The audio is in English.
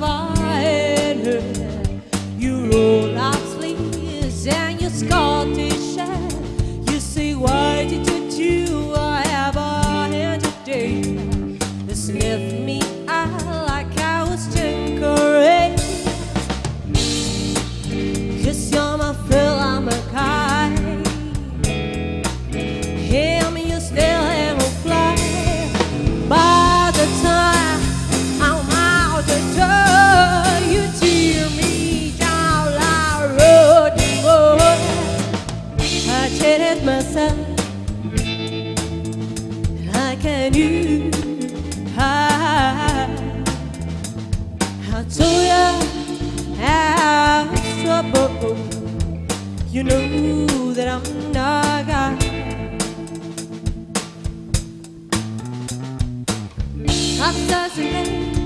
I had heard. You roll up sleeves and you Scottish hair. You say, why did you do whatever here today? This left me out like I was tinkering. 'Cause you're my fill, I'm a guy. Hear me, you still have a fly. By the time I'm out the door, you tear me down like road to road. I cheated myself like I knew. I told you I was trouble. You know that I'm not God. After the rain,